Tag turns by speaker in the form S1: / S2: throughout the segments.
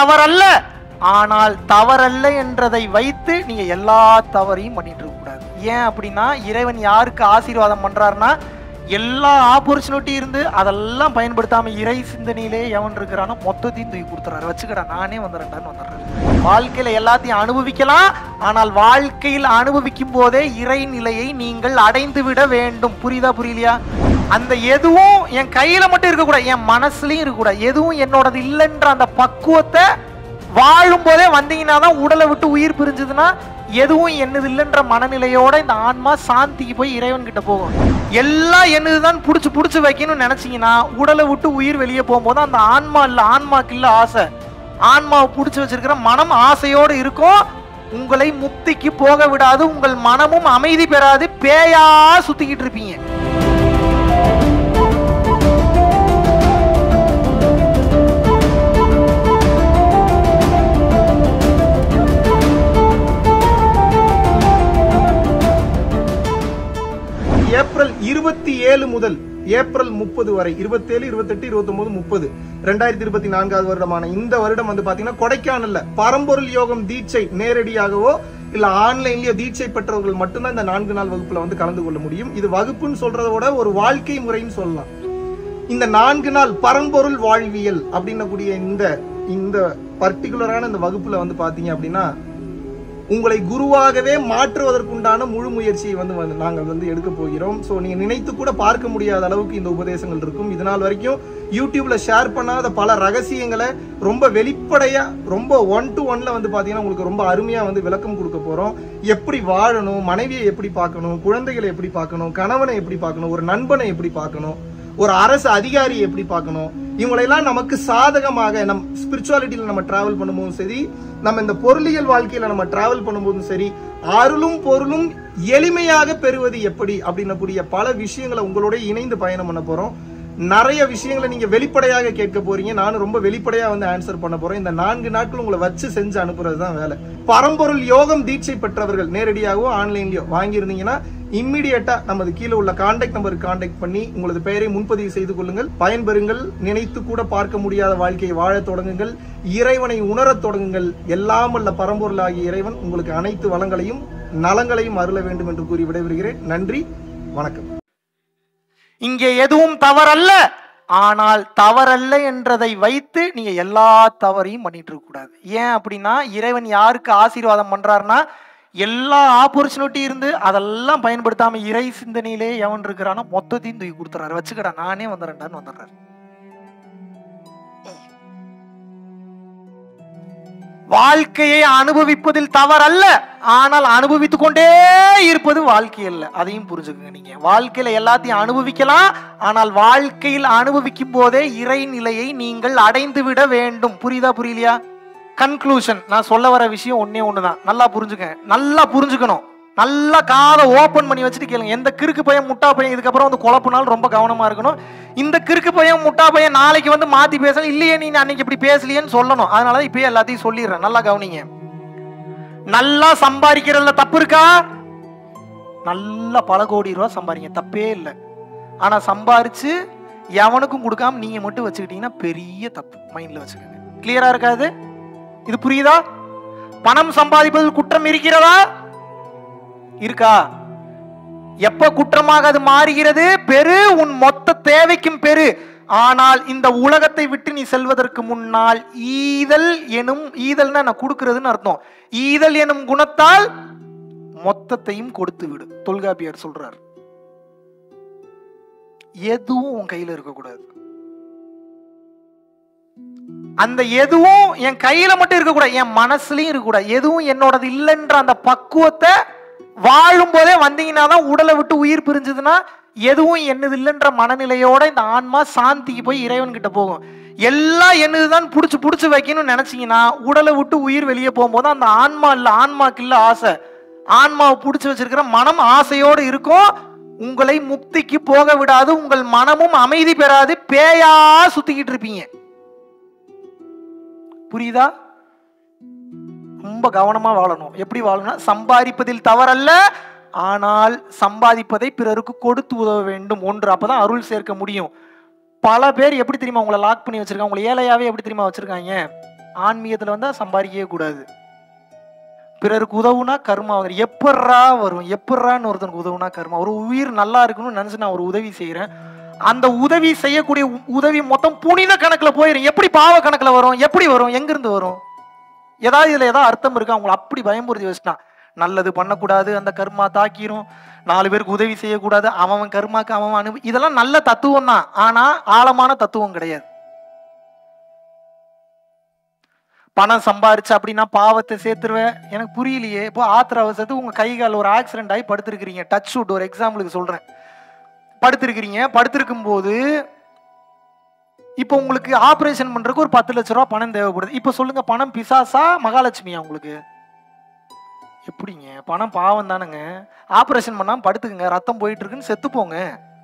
S1: தவறல்ல. ஆனால் தவறல்ல என்றதை வைத்து நீங்க எல்லா தவறையும் பண்ணிட்டு இருக்க கூடாது. ஏன் அப்படின்னா, இறைவன் யாருக்கு ஆசீர்வாதம் பண்றாருன்னா, எல்லா ஆப்பர்ச்சுனிட்டி இருந்து அதெல்லாம் பயன்படுத்தாம இறை சிந்தனையிலே எவன் இருக்கிறானோ மொத்தத்தையும் தூக்கி கொடுத்துறாரு. வச்சுக்கடா நானே வந்துடுறேன்டான்னு வந்துடுறாரு. வாழ்க்கையில எல்லாத்தையும் அனுபவிக்கலாம், ஆனால் வாழ்க்கையில் அனுபவிக்கும் போதே இறை நிலையை நீங்கள் அடைந்து விட வேண்டும். புரியுதா புரியலையா? அந்த எதுவும் என் கையில மட்டும் இருக்கக்கூடாது, என் மனசுலயும் இருக்கக்கூடாது. எதுவும் என்னோடது இல்லைன்ற அந்த பக்குவத்தை வாழும் போதே வந்தீங்கன்னா தான் உடலை விட்டு உயிர் பிரிஞ்சதுன்னா எதுவும் என்னது இல்லைன்ற மனநிலையோட இந்த ஆன்மா சாந்திக்கு போய் இறைவன் கிட்ட போகும். எல்லாம் என்னதுதான் புடிச்சு வைக்கணும்னு நினைச்சீங்கன்னா உடலை விட்டு உயிர் வெளியே போகும்போது அந்த ஆன்மா இல்ல, ஆன்மாக்கு இல்ல ஆசை, ஆன்மாவை புடிச்சு வச்சிருக்கிற மனம் ஆசையோடு இருக்கும். உங்களை முக்திக்கு போக விடாது, உங்கள் மனமும் அமைதி பெறாது, பேயா சுத்திக்கிட்டு இருப்பீங்க.
S2: ஏப்ரல் 27 முதல் ஏப்ரல் 30 வரை 27, 28, 29, 30 2024 வருடமான இந்த வருடம் வந்து பாத்தீங்கன்னா கொடைக்கானல்ல பரம்பொருள் யோகம் தீட்சை நேரடியாகவோ இல்ல ஆன்லைன்லயோ தீட்சை பெற்றவர்கள் மட்டும்தான் இந்த 4 நாள் வகுப்புல வந்து கலந்து கொள்ள முடியும். இது வகுப்புன்னு சொல்றதை விட ஒரு வாழ்க்கை முறைன்னு சொல்லலாம். இந்த 4 நாள் பரம்பொருள் வாழ்வியல் அப்படின்னக்கூடிய இந்த பர்டிகுலரான இந்த வகுப்புல வந்து பாத்தீங்க அப்படின்னா உங்களை குருவாகவே மாற்றுவதற்குண்டான முழு முயற்சியை வந்து நாங்கள் வந்து எடுக்க போகிறோம். ஸோ நீங்க நினைத்து கூட பார்க்க முடியாத அளவுக்கு இந்த உபதேசங்கள் இருக்கும். இதனால் வரைக்கும் யூடியூப்ல ஷேர் பண்ணாத பல ரகசியங்களை ரொம்ப வெளிப்படையா, ரொம்ப 1 to 1ல வந்து பாத்தீங்கன்னா உங்களுக்கு ரொம்ப அருமையா வந்து விளக்கம் கொடுக்க போறோம். எப்படி வாழணும், மனைவியை எப்படி பார்க்கணும், குழந்தைகளை எப்படி பார்க்கணும், கணவனை எப்படி பார்க்கணும், ஒரு நண்பனை எப்படி பார்க்கணும், ஒரு அரசு அதிகாரியை எப்படி பார்க்கணும், இவங்களெல்லாம் நமக்கு சாதகமாக நம் ஸ்பிரிச்சுவாலிட்டியில நம்ம டிராவல் பண்ணும்போதும் சரி, நம்ம இந்த பொருளியல் வாழ்க்கையில நம்ம டிராவல் பண்ணும்போதும் சரி, அருளும் பொருளும் எளிமையாக பெறுவது எப்படி அப்படின்னக்கூடிய பல விஷயங்களை உங்களோட இணைந்து பயணம் பண்ண போறோம். நிறைய விஷயங்களை நீங்க வெளிப்படையாக கேட்க போறீங்க, நானும் ரொம்ப வெளிப்படையா வந்து ஆன்சர் பண்ண போறேன். இந்த 4 நாட்கள் உங்களை வச்சு செஞ்சு அனுப்புறது தான் வேலை. பரம்பொருள் யோகம் தீட்சை பெற்றவர்கள் நேரடியாகவோ ஆன்லைன்லயோ வாங்கியிருந்தீங்கன்னா இம்மிடியேட்டா நமது கீழே உள்ள கான்டாக்ட் நம்பருக்கு கான்டாக்ட் பண்ணி உங்களது பெயரை முன்பதிவு செய்து கொள்ளுங்கள். பயன்பெறுங்கள். நினைத்து கூட பார்க்க முடியாத வாழ்க்கையை வாழ தொடங்குங்கள். இறைவனை உணரத் தொடங்குங்கள். எல்லாம் அல்ல பரம்பொருளாகிய இறைவன் உங்களுக்கு அனைத்து வளங்களையும் நலங்களையும் அருள வேண்டும் என்று கூறி விடைபெறுகிறேன். நன்றி, வணக்கம்.
S1: இங்கே எதுவும் தவறல்ல, ஆனால் தவறல்ல என்றதை வைத்து நீங்க எல்லா தவறையும் பண்ணிட்டு இருக்க கூடாது. ஏன் அப்படின்னா, இறைவன் யாருக்கு ஆசீர்வாதம் பண்றாருன்னா, எல்லா ஆப்பர்ச்சுனிட்டி இருந்து அதெல்லாம் பயன்படுத்தாம இறை சிந்தனையிலே எவன் இருக்கிறானோ மொத்தத்தையும் தூக்கி கொடுத்துறாரு. வச்சுக்கடா நானே வந்துடுறேன்டான்னு வந்துடுறாரு. வாழ்க்கையை அனுபவிப்பதில் தவறல்ல, ஆனால் அனுபவித்துக் கொண்டே இருப்பது வாழ்க்கை அல்ல. அதையும் புரிஞ்சுக்கங்க. நீங்க வாழ்க்கையில எல்லாத்தையும் அனுபவிக்கலாம், ஆனால் வாழ்க்கையில் அனுபவிக்கும் போதே இறை நிலையை நீங்கள் அடைந்து விட வேண்டும். புரியுதா புரியலையா? கன்க்ளூஷன், நான் சொல்ல வர விஷயம் ஒன்னே ஒண்ணுதான். நல்லா புரிஞ்சுக்க, நல்லா புரிஞ்சுக்கணும். நல்லா காதை ஓபன் பண்ணி வச்சுட்டு கேளுங்க. எந்த கிறுக்கு பையன் முட்டா பையன் இதுக்கப்புறம் வந்து குழப்பினாலும் ரொம்ப கவனமா இருக்கணும். இந்த கிறுக்கு பையன் முட்டா பையன் நாளைக்கு வந்து மாத்தி பேசணும், இல்லையே நீ அன்னைக்கு இப்படி பேசலையேன்னு சொல்லணும். அதனாலதான் இப்பயே எல்லாத்தையும் சொல்லிடுறேன். நல்லா கவனிங்க. நல்லா சம்பாதிக்கிறதுல தப்பு இருக்கா? நல்லா பல கோடி ரூபா சம்பாதிங்க, தப்பே இல்லை. ஆனா சம்பாரிச்சு எவனுக்கும் கொடுக்காம நீங்க மட்டும் வச்சுக்கிட்டீங்கன்னா பெரிய தப்பு. மைண்ட்ல வச்சுக்கோங்க. கிளியரா இருக்காது? இது புரியுதா? பணம் சம்பாதிப்பதில் குற்றம் இருக்கிறதா? இருக்கா? எப்ப குற்றமாக அது மாறுகிறது? பெரு, உன் மொத்த தேவைக்கும் பெரு. ஆனால் இந்த உலகத்தை விட்டு நீ செல்வதற்கு முன்னால் ஈதல் எனும், ஈதல்னா நான் கொடுக்கிறதுன்னு அர்த்தம், ஈதல் எனும் குணத்தால் மொத்தத்தையும் கொடுத்து விடு. தொல்காப்பியர் சொல்றார். எதுவும் உன் கையில இருக்கக்கூடாது. அந்த எதுவும் என் கையில மட்டும் இருக்கக்கூடாது, என் மனசுலயும் இருக்கக்கூடாது. எதுவும் என்னோடது இல்லைன்ற அந்த பக்குவத்தை வாழும் போதே வந்தீங்கன்னா தான் உடலை விட்டு உயிர் பிரிஞ்சதுன்னா எதுவும் என்னது இல்லைன்ற மனநிலையோட இந்த ஆன்மா சாந்திக்கு போய் இறைவன் கிட்ட போகும். எல்லாம் என்னதுதான் புடிச்சு வைக்கணும்னு நினைச்சீங்கன்னா உடலை விட்டு உயிர் வெளியே போகும்போது அந்த ஆன்மா இல்ல, ஆன்மாக்கு இல்ல ஆசை, ஆன்மாவை புடிச்சு வச்சிருக்கிற மனம் ஆசையோடு இருக்கும். உங்களை முக்திக்கு போக விடாது, உங்கள் மனமும் அமைதி பெறாது, பேயா சுத்திக்கிட்டு இருப்பீங்க. புரியுதா? ரொம்ப கவனமா வாழணும். எப்படி வாழணும்? சம்பாதிப்பதில் தவறல்ல, ஆனால் சம்பாதிப்பதை பிறருக்கு கொடுத்து உதவ வேண்டும். ஒன்று, அப்பதான் அருள் சேர்க்க முடியும். பல பேர் எப்படி தெரியுமா உங்களை லாக் பண்ணி வச்சிருக்காங்க? உங்களை ஏழையாவே எப்படி தெரியுமா வச்சிருக்காங்க? ஆன்மீகத்துல வந்தா சம்பாதிக்கவே கூடாது. பிறருக்கு உதவுனா கர்மா வரும். எப்பட்றா வரும்? எப்பட்றான்னு ஒருத்தனுக்கு உதவுனா கர்மா? ஒரு உயிர் நல்லா இருக்கணும்னு நினைச்சு நான் ஒரு உதவி செய்யறேன், அந்த உதவி செய்யக்கூடிய உதவி மொத்தம் புனித கணக்குல போயிடும். எப்படி பாவ கணக்குல வரும்? எப்படி வரும்? எங்கிருந்து வரும்? ஏதாவது இதுல ஏதாவது அர்த்தம் இருக்கா? அவங்களை அப்படி பயமுறுத்தி வச்சுட்டான். நல்லது பண்ணக்கூடாது, அந்த கர்மா தாக்கிரும். 4 பேருக்கு உதவி செய்யக்கூடாது, அவன் கர்மாக்கு அவன் இதெல்லாம் நல்ல தத்துவம் தான். ஆனா ஆழமான தத்துவம் கிடையாது. பணம் சம்பாரிச்சு அப்படின்னா பாவத்தை சேர்த்துருவேன், எனக்கு புரியலையே. இப்போ ஆத்திர அவசரத்துக்கு உங்க கை கால் ஒரு ஆக்சிடென்ட் ஆகி படுத்திருக்கிறீங்க, டச் ஷூட் ஒரு எக்ஸாம்பிளுக்கு சொல்றேன், படுத்திருக்கிறீங்க. படுத்திருக்கும் போது இப்போ உங்களுக்கு ஆபரேஷன் பண்றதுக்கு ஒரு 10 லட்சம் ரூபாய் பணம் தேவைப்படுது. இப்ப சொல்லுங்க, பணம் பிசாசா மகாலட்சுமியா உங்களுக்கு? எப்படிங்க? பணம் பாவம் தானுங்க. ஆபரேஷன் பண்ணாம படுத்துக்குங்க, ரத்தம் போயிட்டு இருக்குன்னு செத்து போங்க.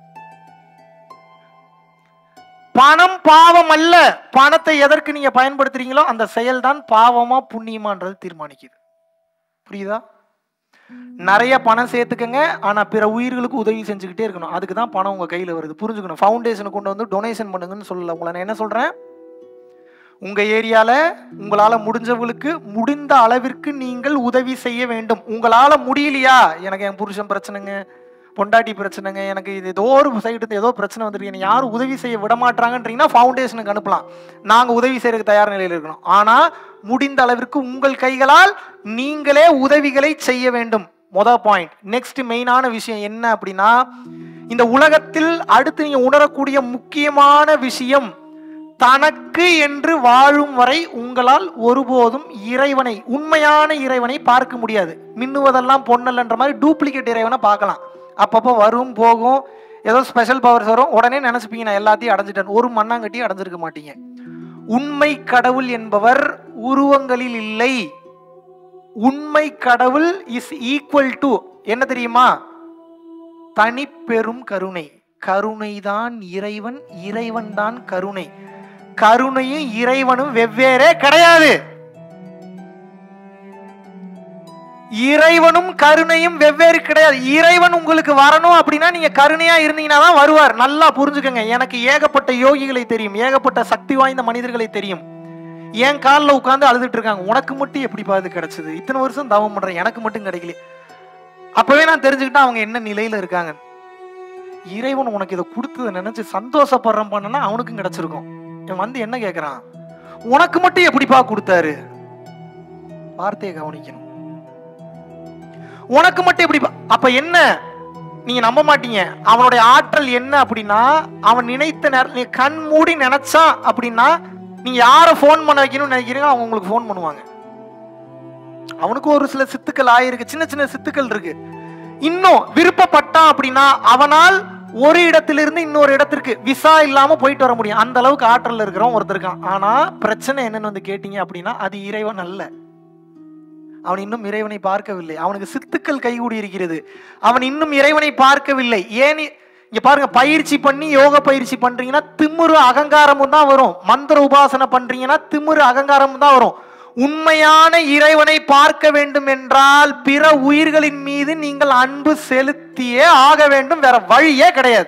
S1: பணம் பாவம் அல்ல. பணத்தை எதற்கு நீங்க பயன்படுத்துறீங்களோ அந்த செயல் தான் பாவமா புண்ணியமான்றது தீர்மானிக்குது. புரியுதா? நிறைய பணம் சேர்த்துக்கங்க, ஆனா பிற உயிர்களுக்கு உதவி செஞ்சுக்கிட்டே இருக்கணும். அதுக்கு தான் பணம் உங்க கையில வருது. புரிஞ்சுக்கணும். ஃபவுண்டேஷனுக்கு கொண்டு வந்து டொனேஷன் பண்ணுங்கன்னு சொல்லல. உங்களை நான் என்ன சொல்றேன், உங்க ஏரியால உங்களால முடிஞ்சவங்களுக்கு முடிந்த அளவிற்கு நீங்கள் உதவி செய்ய வேண்டும். உங்களால முடியலையா, எனக்கு என் புருஷன் பிரச்சனைங்க, பொண்டாட்டி பிரச்சனைங்க, எனக்கு இது ஏதோ ஒரு சைடு ஏதோ பிரச்சனை வந்துருக்கு, யாரும் உதவி செய்ய விட மாட்டாங்கன்றீங்கன்னா ஃபவுண்டேஷனுக்கு அனுப்பலாம். நாங்க உதவி செய்யறதுக்கு தயார் நிலையில் இருக்கணும். ஆனா முடிந்த அளவிற்கு உங்கள் கைகளால் நீங்களே உதவிகளை செய்ய வேண்டும். முதல் பாயிண்ட். நெக்ஸ்ட் மெயினான விஷயம் என்ன அப்படின்னா, இந்த உலகத்தில் அடுத்து நீங்க உணரக்கூடிய முக்கியமான விஷயம், தனக்கு என்று வாழும் வரை உங்களால் ஒருபோதும் இறைவனை, உண்மையான இறைவனை பார்க்க முடியாது. மின்னுவதெல்லாம் பொன்னல்ன்ற மாதிரி டூப்ளிகேட் இறைவனை பார்க்கலாம். அப்பப்போ வரும் போகும், ஏதோ ஸ்பெஷல் பவர்ஸ் வரும், உடனே நினைச்சுப்பீங்க நான் எல்லாத்தையும் அடைஞ்சிட்டேன். ஒரு மண்ணாங்கட்டியும் அடைஞ்சிருக்க மாட்டீங்க. உண்மை கடவுள் என்பவர் உருவங்களில் இல்லை. உண்மை கடவுள் இஸ் ஈக்குவல் டு என்ன தெரியுமா? தனிப்பெரும் கருணை. கருணைதான் இறைவன், இறைவன் தான் கருணை. கருணையும் இறைவனும் வெவ்வேறே கிடையாது. இறைவனும் கருணையும் வெவ்வேறு கிடையாது. இறைவன் உங்களுக்கு வரணும் அப்படின்னா நீங்க கருணையா இருந்தீங்கன்னா தான் வருவார். நல்லா புரிஞ்சுக்கங்க. எனக்கு ஏகப்பட்ட யோகிகளை தெரியும், ஏகப்பட்ட சக்தி வாய்ந்த மனிதர்களை தெரியும். என் காலில் உட்கார்ந்து அழுதுட்டு இருக்காங்க, உனக்கு மட்டும் எப்படி பாது கிடைச்சது, இத்தனை வருஷம் தவம் பண்றேன், எனக்கு மட்டும் கிடைக்கல. அப்பவே நான் தெரிஞ்சுக்கிட்டேன் அவங்க என்ன நிலையில இருக்காங்க. இறைவன் உனக்கு இதை கொடுத்ததை நினைச்சு சந்தோஷப்படுறேன் பண்ணனா அவனுக்கும் கிடைச்சிருக்கும். இவன் வந்து என்ன கேட்கிறான், உனக்கு மட்டும் எப்படிப்பா கொடுத்தாரு? வார்த்தையை கவனிக்கணும். உனக்கு மட்டும் எப்படி? அப்ப என்ன, நீங்க நம்ப மாட்டீங்க. அவனுடைய ஆற்றல் என்ன அப்படின்னா, அவன் நினைத்த நேரம் நீ கண் மூடி நினைச்சா அப்படின்னா, நீங்க யாரை போன் பண்ண வைக்கணும்னு நினைக்கிறீங்க அவங்க உங்களுக்கு போன் பண்ணுவாங்க. அவனுக்கு ஒரு சில சித்துக்கள் ஆயிருக்கு, சின்ன சின்ன சித்துக்கள் இருக்கு. இன்னும் விருப்பப்பட்டான் அப்படின்னா அவனால் ஒரு இடத்திலிருந்து இன்னொரு இடத்திற்கு விசா இல்லாம போயிட்டு வர முடியும். அந்த அளவுக்கு ஆற்றல் இருக்கிறவன் ஒருத்தர் இருக்கான். ஆனா பிரச்சனை என்னன்னு வந்து கேட்டீங்க அப்படின்னா, அது இறைவன் அல்ல. அவன் இன்னும் இறைவனை பார்க்கவில்லை. அவனுக்கு சித்துக்கள் கைகூடி இருக்கிறது, அவன் இன்னும் இறைவனை பார்க்கவில்லை. ஏன் இங்க பாருங்க, பயிற்சி பண்ணி யோக பயிற்சி பண்றீங்கன்னா திமிரு அகங்காரமும் தான் வரும். மந்திர உபாசனை பண்றீங்கன்னா திமிரு அகங்காரமும் தான் வரும். உண்மையான இறைவனை பார்க்க வேண்டும் என்றால் பிற உயிர்களின் மீது நீங்கள் அன்பு செலுத்தியே ஆக வேண்டும், வேற வழியே கிடையாது.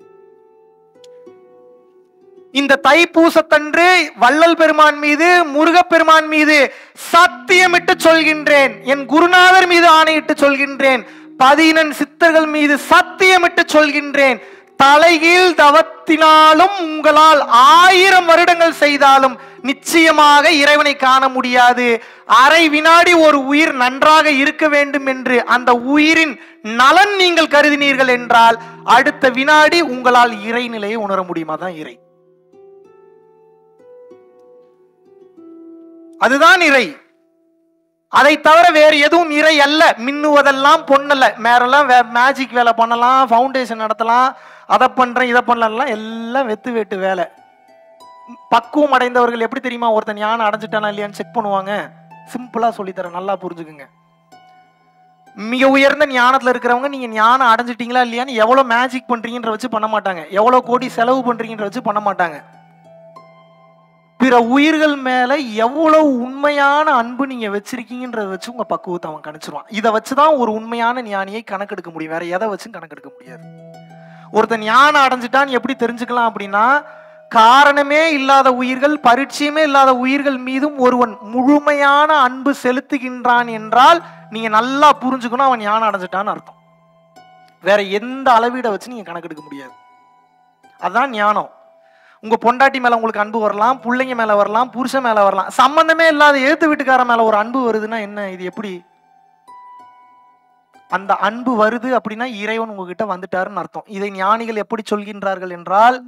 S1: இந்த தைப்பூசத்தன்று வள்ளல் பெருமான் மீது, முருகப்பெருமான் மீது சத்தியமிட்டு சொல்கின்றேன், என் குருநாதர் மீது ஆணையிட்டு சொல்கின்றேன், 11 சித்தர்கள் மீது சத்தியமிட்டு சொல்கின்றேன், தலைகீழ் தவத்தினாலும் உங்களால் 1000 வருடங்கள் செய்தாலும் நிச்சயமாக இறைவனை காண முடியாது. அரை வினாடி ஒரு உயிர் நன்றாக இருக்க வேண்டும் என்று அந்த உயிரின் நலன் நீங்கள் கருதினீர்கள் என்றால் அடுத்த வினாடி உங்களால் இறைநிலையை உணர முடியுமா? தான் இறை. அதுதான் இறை. அதை தவிர வேறு எதுவும் இறை அல்ல. மின்னுவதெல்லாம் பொண்ணல்ல. மேரெல்லாம் மேஜிக் வேலை பண்ணலாம், ஃபவுண்டேஷன் நடத்தலாம், அதை பண்றேன் இதை பண்ணலாம், எல்லாம் வெத்து வேட்டு வேலை. பக்குவம் அடைந்தவர்கள் எப்படி தெரியுமா ஒருத்தன் ஞானம் அடைஞ்சிட்டானா இல்லையான்னு செக் பண்ணுவாங்க. சிம்பிளா சொல்லித்தரேன், நல்லா புரிஞ்சுக்குங்க. மிக உயர்ந்த ஞானத்துல இருக்கிறவங்க நீங்க ஞானம் அடைஞ்சிட்டீங்களா இல்லையான்னு எவ்வளவு மேஜிக் பண்றீங்கன்ற வச்சு பண்ண மாட்டாங்க, எவ்வளவு கோடி செலவு பண்றீங்கன்ற வச்சு பண்ண மாட்டாங்க. பிற உயிர்கள் மேல எவ்வளவு உண்மையான அன்பு நீங்க வச்சிருக்கீங்கன்றத வச்சு உங்க பக்குவத்தை அவன் கணிச்சிருவான். இதை வச்சுதான் ஒரு உண்மையான ஞானியை கணக்கெடுக்க முடியும், வேற எதை வச்சும் கணக்கெடுக்க முடியாது. ஒருத்தன் ஞானம் அடைஞ்சிட்டான்னு எப்படி தெரிஞ்சுக்கலாம் அப்படின்னா, காரணமே இல்லாத உயிர்கள், பரிச்சயமே இல்லாத உயிர்கள் மீதும் ஒருவன் முழுமையான அன்பு செலுத்துகின்றான் என்றால் நீங்க நல்லா புரிஞ்சுக்கணும், அவன் ஞானம் அடைஞ்சிட்டான்னு அர்த்தம். வேற எந்த அளவீடை வச்சு நீங்க கணக்கெடுக்க முடியாது. அதான் ஞானம். உங்க பொண்டாட்டி மேல உங்களுக்கு அன்பு வரலாம், பிள்ளைங்க மேல வரலாம், புருஷன் மேல வரலாம். சம்பந்தமே இல்லாத எழுத்து வீட்டுக்கார மேல ஒரு அன்பு வருதுன்னா என்ன, இது எப்படி? அந்த அன்பு வருது அப்படின்னா இறைவன் உங்ககிட்ட வந்துட்டாருன்னு அர்த்தம். இதை ஞானிகள் எப்படி சொல்கின்றார்கள் என்றால்,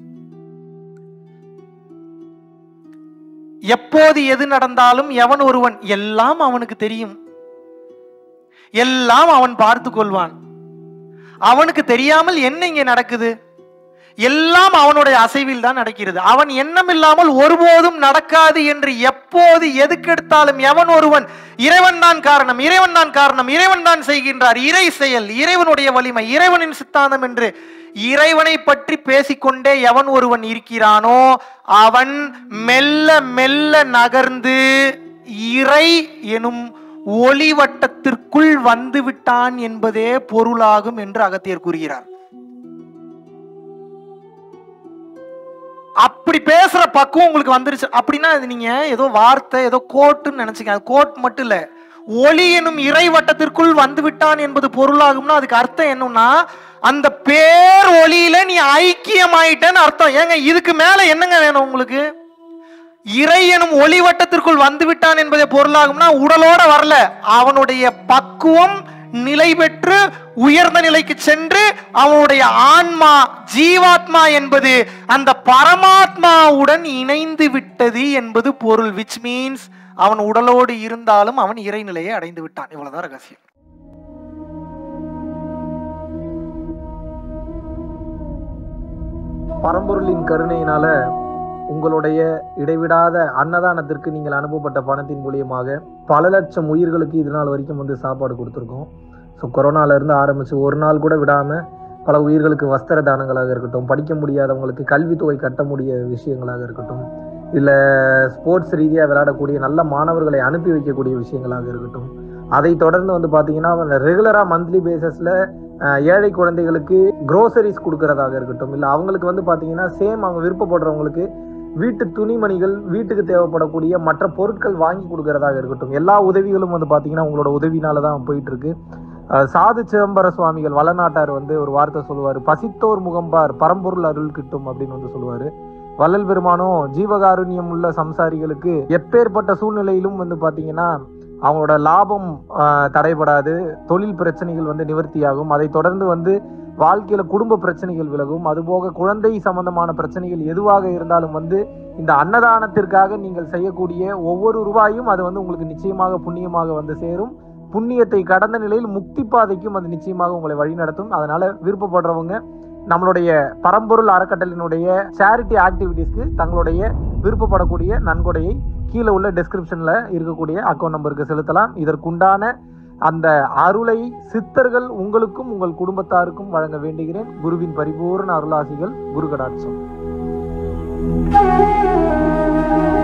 S1: எப்போது எது நடந்தாலும் எவன் ஒருவன் எல்லாம் அவனுக்கு தெரியும், எல்லாம் அவன் பார்த்து கொள்வான், அவனுக்கு தெரியாமல் என்ன இங்கே நடக்குது, எல்லாம் அவனுடைய அசைவில் தான் நடக்கிறது, அவன் எண்ணம் இல்லாமல் ஒருபோதும் நடக்காது என்று எப்போது எதுக்கெடுத்தாலும் எவன் ஒருவன் இறைவன் தான் காரணம், இறைவன் தான் காரணம், இறைவன் தான் செய்கின்றார், இறை செயல், இறைவனுடைய வலிமை, இறைவனின் சித்தாந்தம் என்று இறைவனை பற்றி பேசிக்கொண்டே எவன் ஒருவன் இருக்கிறானோ அவன் மெல்ல மெல்ல நகர்ந்து இறை எனும் ஒளிவட்டத்திற்குள் வந்து விட்டான் என்பதே பொருளாகும் என்று அகத்தியர் கூறுகிறார். அப்படி பேசுற பக்குவம் உங்களுக்கு வந்துருச்சு அப்படின்னா அது நீங்க ஏதோ வார்த்தை, ஏதோ கோட்டுன்னு நினைச்சுக்க. அது கோட் மட்டும் இல்ல, ஒளி எனும் இறை வட்டத்திற்குள் வந்து விட்டான் என்பது பொருளாகும்னா அதுக்கு அர்த்தம் என்னன்னா அந்த பேர் ஒளியில நீ ஐக்கியமாயிட்டன்னு அர்த்தம். ஏங்க இதுக்கு மேல என்னங்க வேணும் உங்களுக்கு? இறை எனும் ஒளி வட்டத்திற்குள் வந்து விட்டான் என்பதே பொருளாகும்னா உடலோட வரல, அவனுடைய பக்குவம் நிலை பெற்று உயர்ந்த நிலைக்கு சென்று அவனுடைய ஆன்மா ஜீவாத்மா என்பது அந்த பரமாத்மாவுடன் இணைந்து விட்டது என்பது பொருள். which means அவன் உடலோடு இருந்தாலும் அவன் இறைநிலையை அடைந்து விட்டான். இவ்வளவுதான் ரகசியம்.
S3: பரம்பொருளின் கருணையினால உங்களுடைய இடைவிடாத அன்னதானத்திற்கு நீங்கள் அனுப்பப்பட்ட பணத்தின் மூலியமாக பல லட்சம் உயிர்களுக்கு இது நாள் வரைக்கும் வந்து சாப்பாடு கொடுத்துருக்கோம். ஸோ கொரோனாலேருந்து ஆரம்பித்து ஒரு நாள் கூட விடாமல் பல உயிர்களுக்கு வஸ்திர தானங்களாக இருக்கட்டும், படிக்க முடியாதவங்களுக்கு கல்வித்தொகை கட்ட முடிய விஷயங்களாக இருக்கட்டும், இல்லை ஸ்போர்ட்ஸ் ரீதியாக விளையாடக்கூடிய நல்ல மாணவர்களை அனுப்பி வைக்கக்கூடிய விஷயங்களாக இருக்கட்டும், அதை தொடர்ந்து வந்து பார்த்தீங்கன்னா ரெகுலராக மந்த்லி பேசிஸில் ஏழை குழந்தைகளுக்கு க்ரோசரிஸ் கொடுக்கறதாக இருக்கட்டும், இல்லை அவங்களுக்கு வந்து பார்த்தீங்கன்னா சேம் அவங்க விருப்பப்படுறவங்களுக்கு வீட்டு துணிமணிகள், வீட்டுக்கு தேவைப்படக்கூடிய மற்ற பொருட்கள் வாங்கி கொடுக்கறதாக இருக்கட்டும், எல்லா உதவிகளும் வந்து பார்த்தீங்கன்னா உங்களோட உதவினால தான் போயிட்டு இருக்கு. சாது சிதம்பர சுவாமிகள் வளநாட்டார் வந்து ஒரு வார்த்தை சொல்லுவார், பசித்தோர் முகம்பார் பரம்பொருள் அருள் கிட்டும் அப்படின்னு வந்து சொல்லுவார். வள்ளல் பெருமானும் ஜீவகாருண்யம் உள்ள சம்சாரிகளுக்கு எப்பேற்பட்ட சூழ்நிலையிலும் வந்து பார்த்தீங்கன்னா அவங்களோட லாபம் தடைபடாது, தொழில் பிரச்சனைகள் வந்து நிவர்த்தியாகும், அதை தொடர்ந்து வந்து வாழ்க்கையில குடும்ப பிரச்சனைகள் விலகும், அதுபோக குழந்தை சம்பந்தமான பிரச்சனைகள் எதுவாக இருந்தாலும் வந்து இந்த அன்னதானத்திற்காக நீங்கள் செய்யக்கூடிய ஒவ்வொரு ரூபாயும் அது வந்து உங்களுக்கு நிச்சயமாக புண்ணியமாக வந்து சேரும். புண்ணியத்தை கடந்த நிலையில் முக்தி பாதைக்கும் அது நிச்சயமாக உங்களை வழிநடத்தும். அதனால விருப்பப்படுறவங்க நம்மளுடைய பரம்பொருள் அறக்கட்டளையினுடைய சேரிட்டி ஆக்டிவிட்டீஸ்க்கு தங்களுடைய விருப்பப்படக்கூடிய நன்கொடையை கீழே உள்ள டிஸ்கிரிப்ஷன்ல இருக்கக்கூடிய அக்கௌண்ட் நம்பருக்கு செலுத்தலாம். இதற்குண்டான அந்த அருளை சித்தர்கள் உங்களுக்கும் உங்கள் குடும்பத்தாருக்கும் வழங்க வேண்டுகிறேன். குருவின் பரிபூர்ண அருளாசிகள். குரு கடாட்சம்.